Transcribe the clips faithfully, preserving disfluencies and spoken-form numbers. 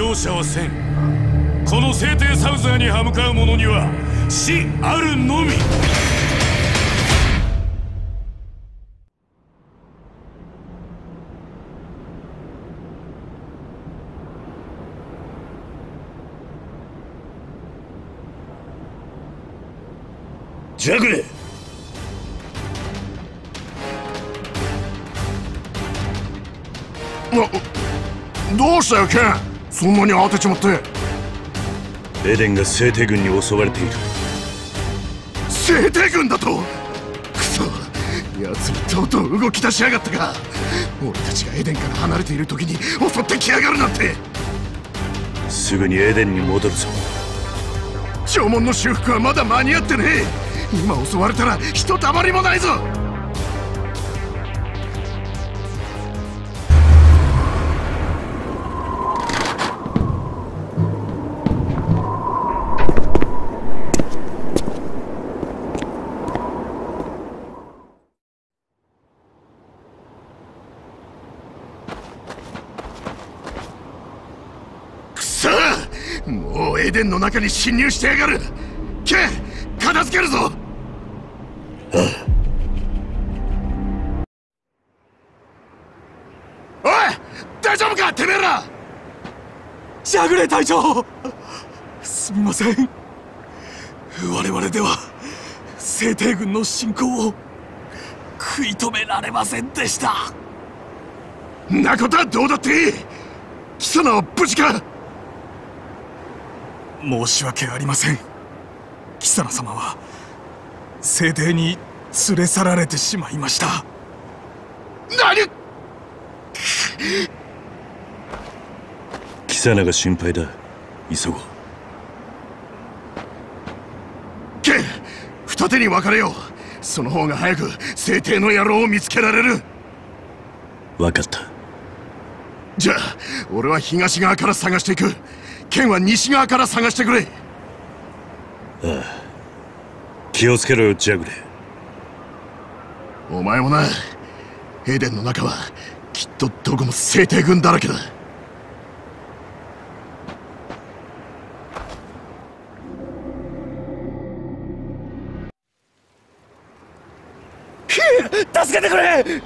容赦はせん。この聖帝サウザーに歯向かう者には死あるのみ。ジャグレな、どうしたよケン、そんなに慌てちまって。 エデンが聖帝軍に襲われている。 聖帝軍だと。クソ、奴らとうとう動き出しやがったか。俺たちがエデンから離れている時に襲ってきやがるなんて。 すぐにエデンに戻るぞ。 縄文の修復はまだ間に合ってねえ。今襲われたらひとたまりもないぞ。くそ、もうエデンの中に侵入してやがる。ケン、片付けるぞ。ああ、おい、大丈夫かてめえら。 ジャグレ隊長、すみません。我々では聖帝軍の侵攻を食い止められませんでした。 んなことはどうだっていい。貴様は無事か。 申し訳ありません。キサナ様は聖帝に連れ去られてしまいました。 何。 キサナが心配だ。急ごう。 ケン、二手に分かれよう。その方が早く聖帝の野郎を見つけられる。 分かった。 じゃあ俺は東側から探していく。ケンは西側から探してくれ。 ああ、気をつけろよジャグレ。 お前もな。エデンの中はきっとどこも聖帝軍だらけだ。 助けてくれ。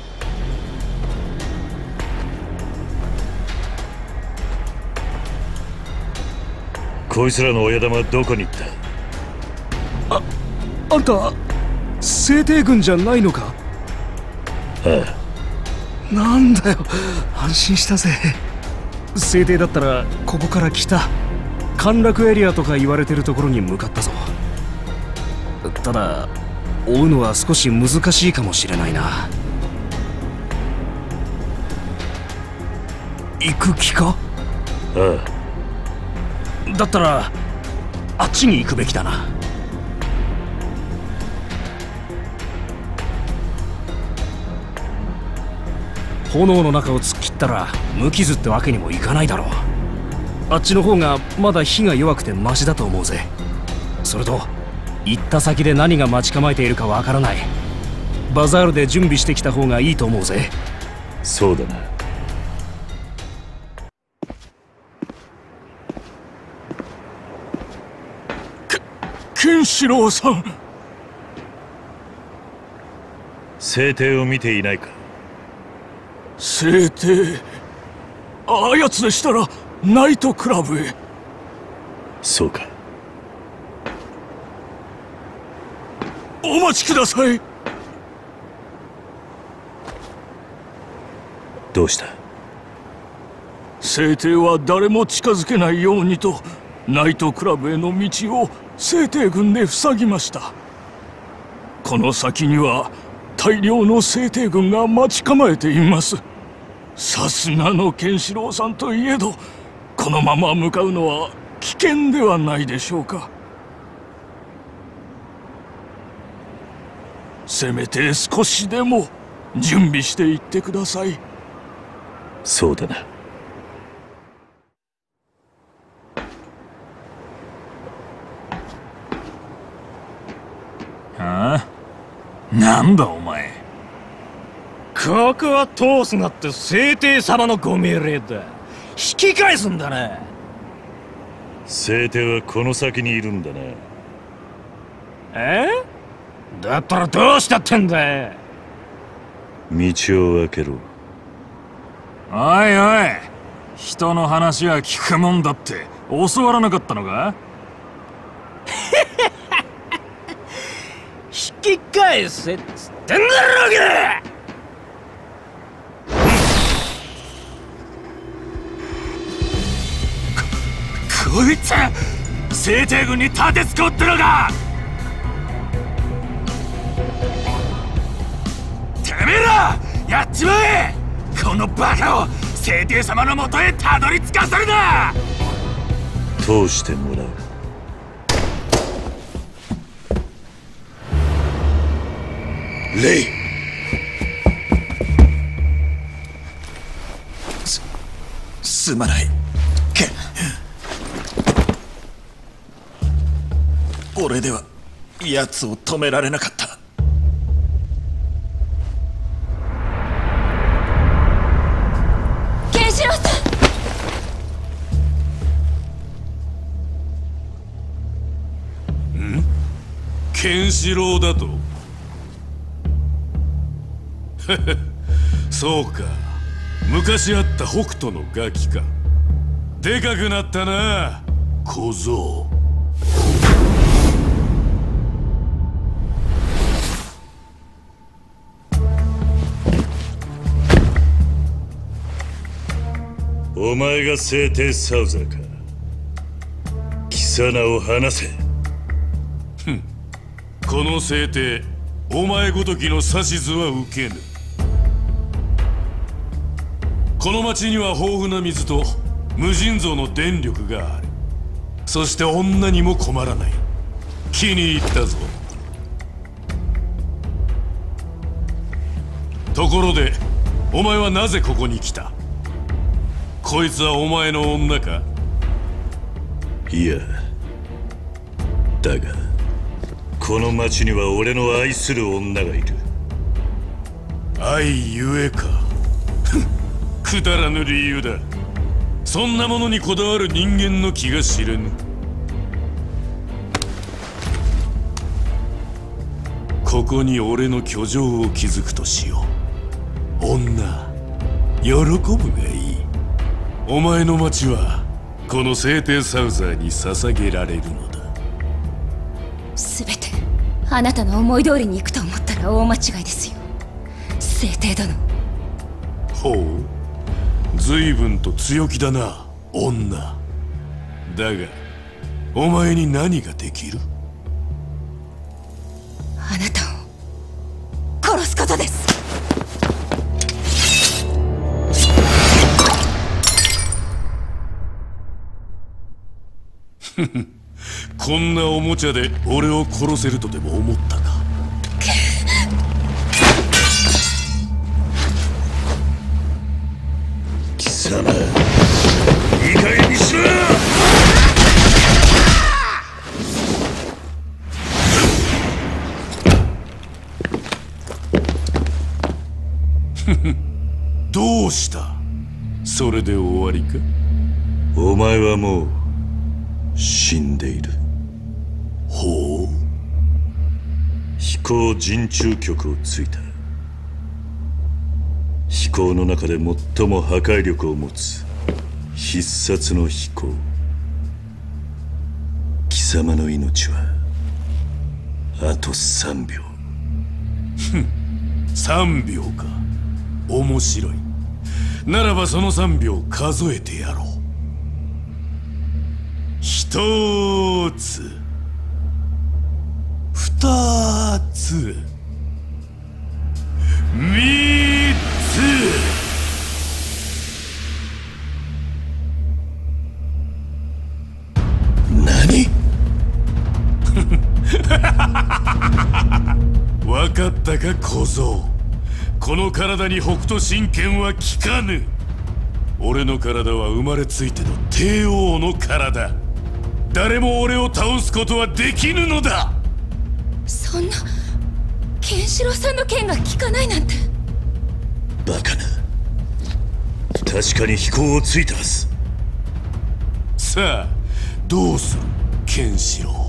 こいつらの親玉はどこに行った？ あ、あんた聖帝軍じゃないのか？ ああ。なんだよ、安心したぜ。聖帝だったらここから北陥落エリアとか言われてるところに向かったぞ。ただ追うのは少し難しいかもしれないな。行く気か？ ああ。 だったらあっちに行くべきだな。炎の中を突っ切ったら無傷ってわけにもいかないだろう。あっちの方がまだ火が弱くてマシだと思うぜ。それと行った先で何が待ち構えているかわからない。バザールで準備してきた方がいいと思うぜ。 そうだな。 ケンシロウさん。 聖帝を見ていないか？ 聖帝、あやつでしたらナイトクラブへ。 そうか。 お待ちください。 どうした？ 聖帝は誰も近づけないようにとナイトクラブへの道を聖帝軍で塞ぎました。この先には大量の聖帝軍が待ち構えています。さすがのケンシロウさんといえど、このまま向かうのは危険ではないでしょうか。せめて少しでも準備していってください。 そうだな。 ああ、なんだお前。 ここは通すなって聖帝様のご命令だ。 引き返すんだな。 聖帝はこの先にいるんだな。 え？だったらどうしたってんだよ。 道を開けろ。 おいおい、人の話は聞くもんだって教わらなかったのか？引き返せっつってんだろうが！こいつ聖帝軍に立てつこってのか！てめえらやっちまえ！このバカを聖帝様のもとへたどり着かせるな！ 通してもらう。レイ、 すすまないケン。俺では奴を止められなかった。 ケンシロウさん。ん？ケンシロウだと？そうか、昔あった北斗のガキか。でかくなったな、小僧。お前が聖帝サウザーか。貴様を離せ。ふん、この聖帝、お前ごときの指図は受けぬ。この町には豊富な水と無尽蔵の電力がある。そして女にも困らない。気に入ったぞ。ところでお前はなぜここに来た？こいつはお前の女か？いや、だがこの町には俺の愛する女がいる。愛ゆえか。くだらぬ理由だ。そんなものにこだわる人間の気が知れぬ。ここに俺の居城を築くとしよう。女、喜ぶがいい。お前の町はこの聖帝サウザーに捧げられるのだ。 すべてあなたの思い通りに行くと思ったら大間違いですよ、聖帝殿。 ほう、随分と強気だな、女。だがお前に何ができる？ あなたを殺すことです。 こんなおもちゃで俺を殺せるとでも思ったか？貴様、いい加減にしろ！どうした？それで終わりか？お前はもう死んでいる。ほう。飛行陣中局をついた。飛行の中で最も破壊力を持つ必殺の飛行。貴様の命はあとさんびょう。ふん、さんびょうか。面白い。ならばそのさんびょう数えてやろう。ひとつ、ふたつ、みっつ。何？わかったか小僧。この体に北斗神拳は効かぬ。俺の体は生まれついての帝王の体。誰も俺を倒すことはできぬのだ。 そんな、ケンシロウさんの剣が効かないなんて。 バカな。 確かに飛行をついたはず。さあどうするケンシロウ。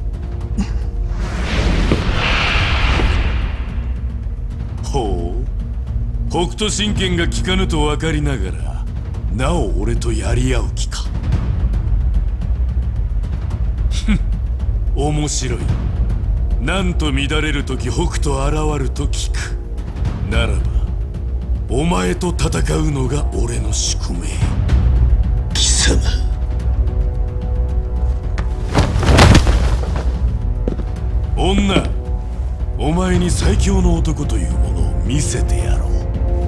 ほう、北斗神拳が効かぬと分かりながらなお俺とやり合う気か。ふん、面白い。なんと乱れる時北斗現ると聞く。ならばお前と戦うのが俺の宿命。貴様、女、お前に最強の男というものを見せてやろう。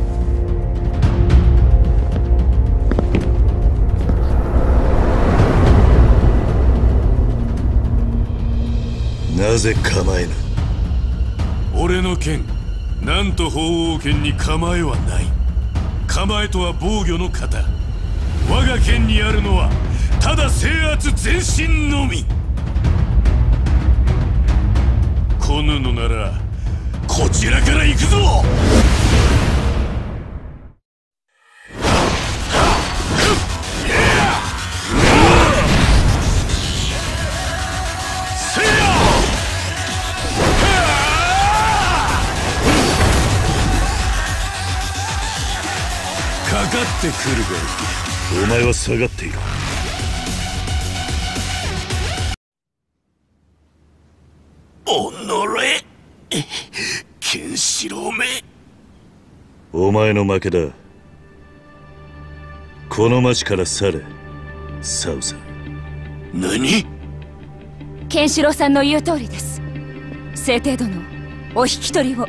なぜ構えぬ。俺の剣、なんと鳳凰剣に構えはない。構えとは防御の型。我が剣にあるのはただ制圧前進のみ。来ぬのならこちらから行くぞ。かかってくるがいい。お前は下がっている。おのれ、ケンシロウめ。お前の負けだ。この町から去れ、サウザ。何？ ケンシロウさんの言う通りです。聖帝殿、お引き取りを。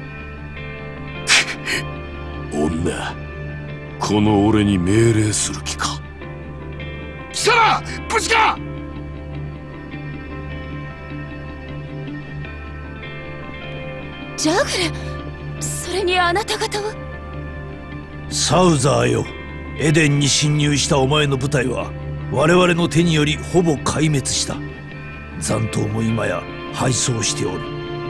女、この俺に命令する気か。 貴様、無事か？ ジャグル、それにあなた方は。 サウザーよ、エデンに侵入したお前の部隊は我々の手によりほぼ壊滅した。残党も今や敗走しておる。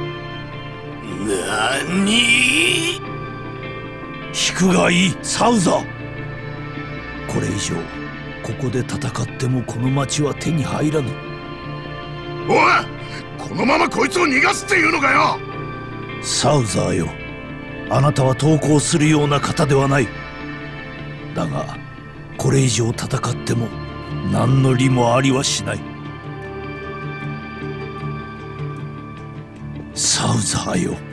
なに？ 引くがいい、サウザー。これ以上ここで戦ってもこの町は手に入らぬ。 おい、このままこいつを逃がすっていうのかよ。 サウザーよ、あなたは投降するような方ではない。だがこれ以上戦っても何の利もありはしない。サウザーよ。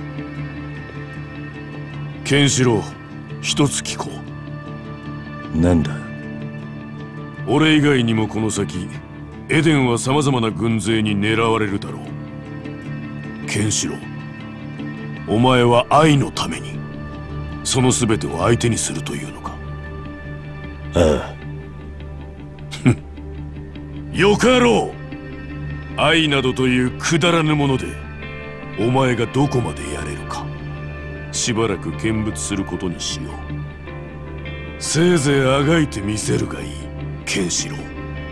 ケンシロウ、一つ聞こう。なんだ？俺以外にもこの先エデンはさまざまな軍勢に狙われるだろう。ケンシロウ、お前は愛のためにその全てを相手にするというのか？ああ。ふん、よかろう。愛などというくだらぬものでお前がどこまでやれるか、しばらく見物することにしよう。せいぜいあがいてみせるがいい、ケンシロウ。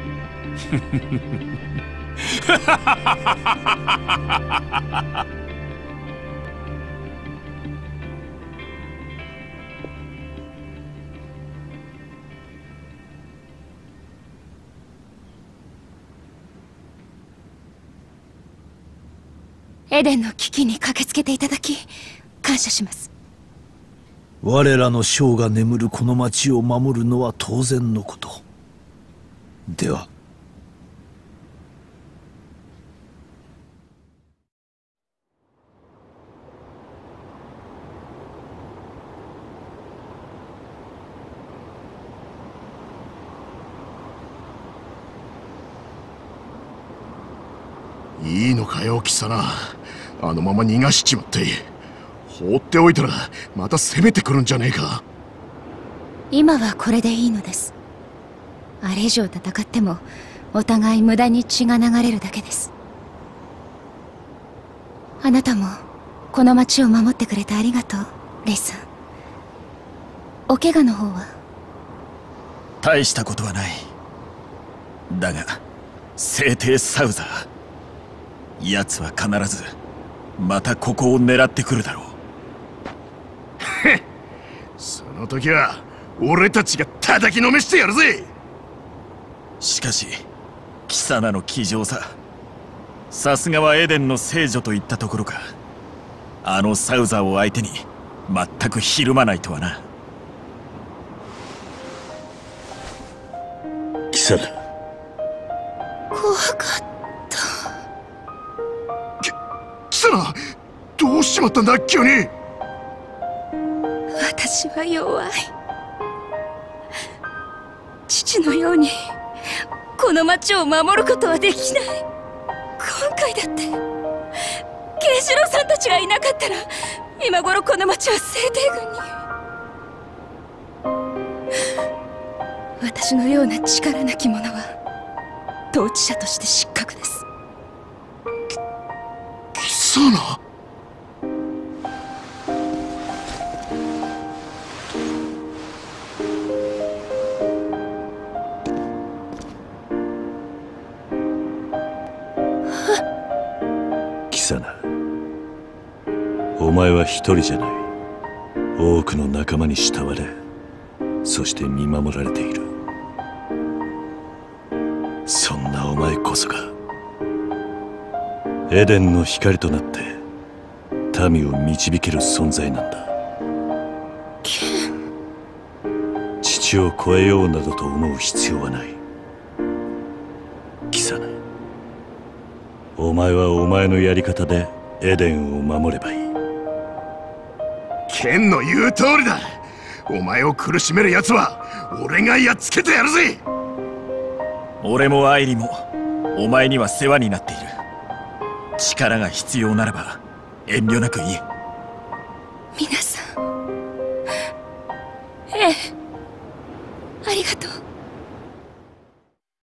エデンの危機に駆けつけていただき感謝します。 我らの将が眠るこの町を守るのは当然のこと。では。 いいのかよ、貴様。あのまま逃がしちまって放っておいたらまた攻めてくるんじゃねえか。 今はこれでいいのです。あれ以上戦ってもお互い無駄に血が流れるだけです。あなたもこの町を守ってくれてありがとう、レイさん。お怪我の方は？ 大したことはない。だが聖帝サウザー、奴は必ずまたここを狙ってくるだろう。 その時は俺たちが叩きのめしてやるぜ。 しかし貴様の気丈さ、さすがはエデンの聖女といったところか。あのサウザーを相手に全くひるまないとはな。 キサナ、 怖かった。 キサナ、どうしちまったんだ急に。 私は弱い。父のようにこの町を守ることはできない。今回だって慶次郎さんたちがいなかったら今頃この町は聖帝軍に。私のような力なき者は統治者として失格です。 キサナ、 キサナ、お前は一人じゃない。多くの仲間に慕われ、そして見守られている。そんなお前こそがエデンの光となって民を導ける存在なんだ。父を超えようなどと思う必要はない。キサナ、お前はお前のやり方でエデンを守ればいい。 ケンの言う通りだ。お前を苦しめる奴は俺がやっつけてやるぜ。 俺もアイリもお前には世話になっている。力が必要ならば遠慮なく言え。 皆さん、ええ。